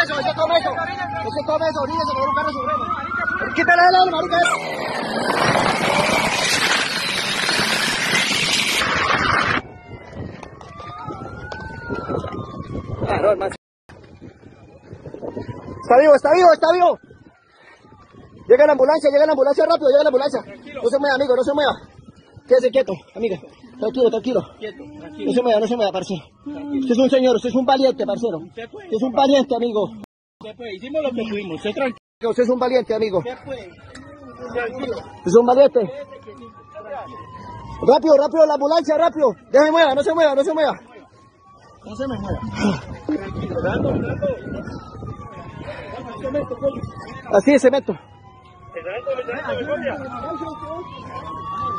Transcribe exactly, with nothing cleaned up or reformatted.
eso, ese tome eso. Ese tome eso, oríguese por un carro supremo. Quítale el marica. Ah, no, hermano. Está vivo, está vivo, está vivo. Llega la ambulancia, llega la ambulancia rápido, llega la ambulancia. Tranquilo. No se mueva, amigo, no se mueva. Quédese quieto, amiga. Tranquilo, tranquilo. Quieto, tranquilo. No se mueva, no se mueva, parcero. Tranquilo. Usted es un señor, usted es un valiente, parcero. Usted, puede, usted es un valiente, amigo. Usted puede, hicimos lo que pudimos, usted tranquilo. Usted es un valiente, amigo. Usted puede. Tranquilo. Usted es un valiente. Rápido, rápido, la ambulancia, rápido. Déjeme mueva, no se mueva, no se mueva. No se me mueva. Tranquilo, dando, dando. Así es, cemento.